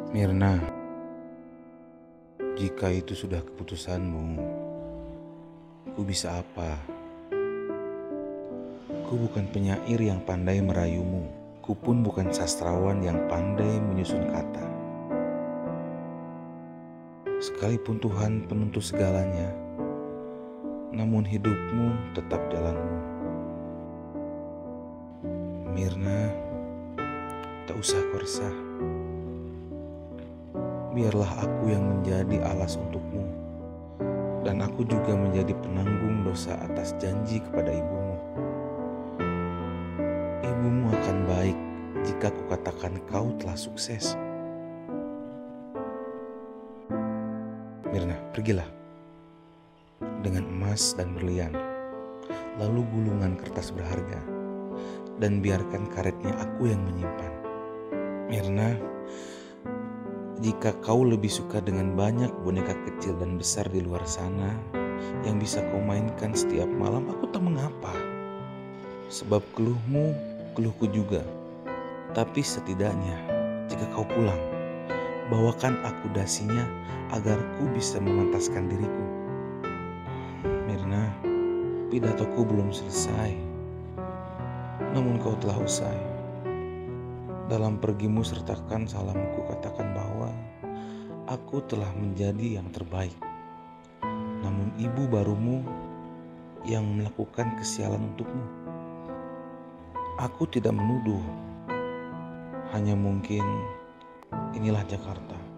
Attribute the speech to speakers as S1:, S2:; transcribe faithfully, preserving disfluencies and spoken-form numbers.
S1: Mirna, jika itu sudah keputusanmu, ku bisa apa? Ku bukan penyair yang pandai merayumu, ku pun bukan sastrawan yang pandai menyusun kata. Sekalipun Tuhan penentu segalanya, namun hidupmu tetap jalanmu. Mirna, tak usah kau resah. Biarlah aku yang menjadi alas untukmu, dan aku juga menjadi penanggung dosa atas janji kepada ibumu. Ibumu akan baik jika kukatakan kau telah sukses. Mirna, pergilah dengan emas dan berlian, lalu gulungan kertas berharga, dan biarkan karetnya aku yang menyimpan. Mirna, jika kau lebih suka dengan banyak boneka kecil dan besar di luar sana yang bisa kau mainkan setiap malam, aku tak mengapa. Sebab keluhmu, keluhku juga. Tapi setidaknya jika kau pulang, bawakan aku dasinya agar ku bisa memantaskan diriku. Mirna, pidatoku belum selesai, namun kau telah usai. Dalam pergimu sertakan salamku, katakan bahwa aku telah menjadi yang terbaik. Namun ibu barumu yang melakukan kesialan untukmu. Aku tidak menuduh, hanya mungkin inilah Jakarta.